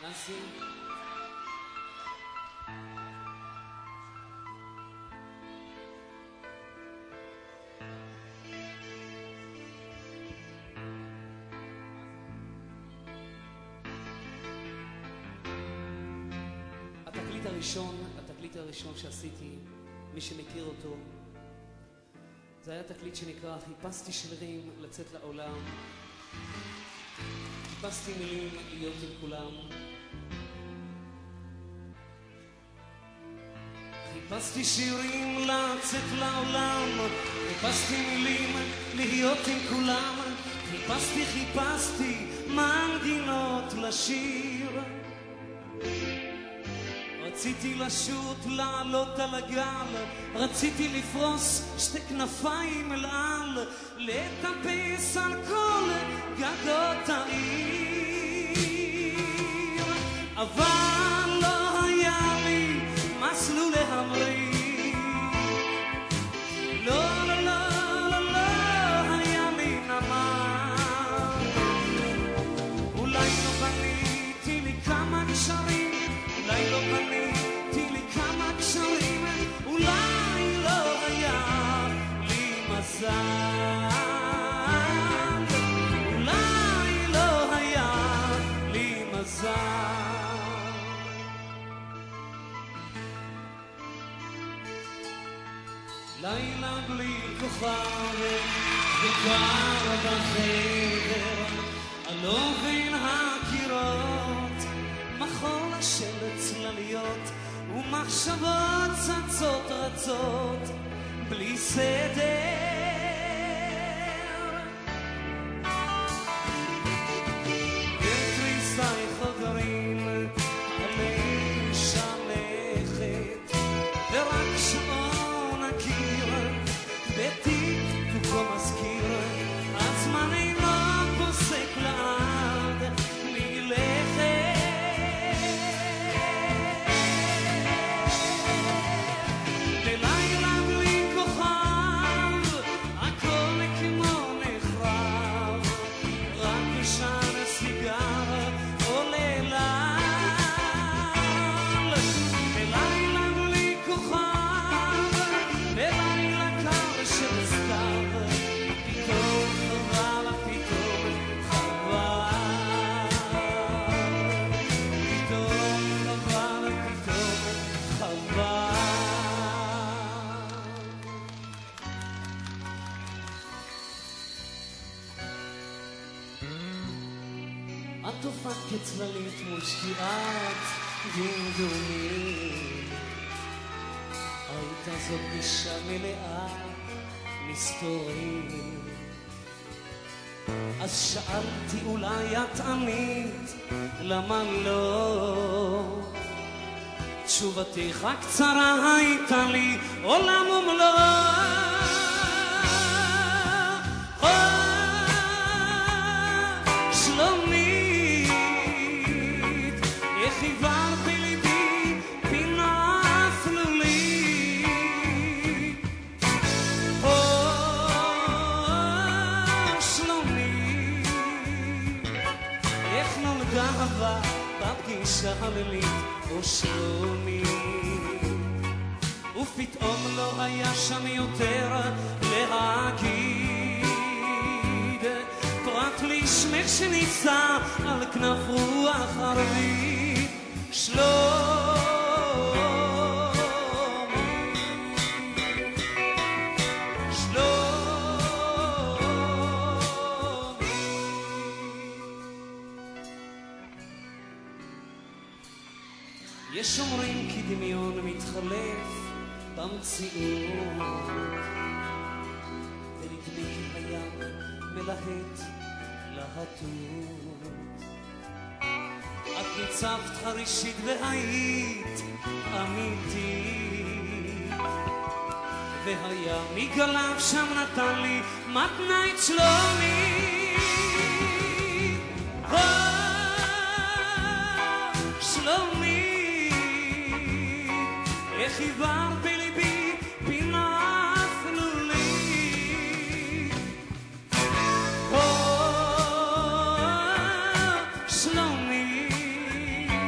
אסי. התקליט הראשון שעשיתי, מי שמכיר אותו, זה היה תקליט שנקרא חיפשתי שירים לצאת לעולם, חיפשתי מילים להיות עם כולם, חיפשתי שירים לצאת לעולם, חיפשתי מילים להיות עם כולם, חיפשתי מנגינות לשיר, רציתי לשוט, לעלות על הגל, רציתי לפרוס שתי כנפיים אל על, לטפס על כל גגות העיר, אבל לא היה לי מסלול להמריא, לא, לא, לא, לא, לא היה לי נמל, אולי לא בניתי לי כמה גשרים, אולי לא בניתי לי כמה קשרים, אולי לא היה לי מזל, אולי לא היה לי מזל. לילה בלי כוכב וקר בחדר, עלו בין הקירות מחול של צלליות ומחשבות צצות רצות בלי סדר, בתריסי חדרים עלי שלכת, ורק שעון הקיר בטיקטוקו מזכיר, הזמן אינו פוסק לעד מלכת, תופעת כצללית מול שקיעת דמדומים, הייתה זאת פגישה מלאה מסתורים, אז שאלתי אולי את ענית למה לא, תשובתך הקצרה הייתה לי עולם ומלואו, חיברת בליבי פינה אפלולית, שלומי, איך נולדה אהבה בפגישה הלילית, שלומי, ופתאום לא היה שם יותר להגיד, פרט לשמך שניצה על כנף רוח ערבית, שלומי, שלומי. יש אומרים כי דמיון מתחלף במציאות, ונדמה כי הים מלהט להטות, את ניצבת חרישית והיית אמיתית, והיה מגליו שם נתן לי מתנה את שלומי, שלומי, איך חיברת בליבי פינה אפלולית, שלומי,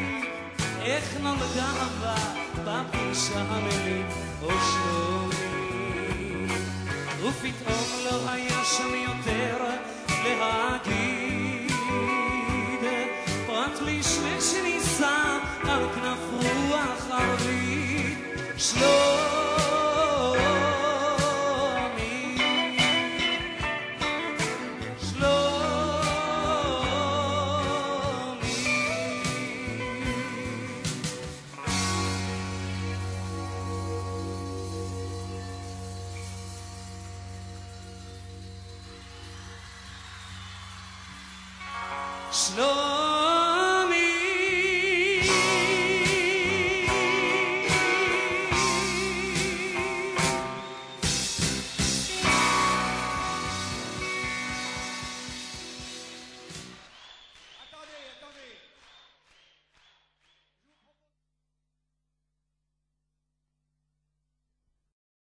ופתאום לא היה שם יותר להגיד, פרט לשמש שניסה על כנף רוח ערבית. שלומי